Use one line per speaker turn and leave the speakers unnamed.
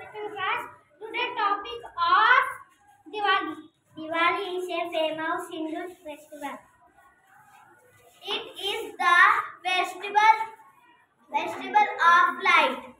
afternoon class. Today topic of Diwali. Diwali is a famous Hindu festival. It is the festival of light.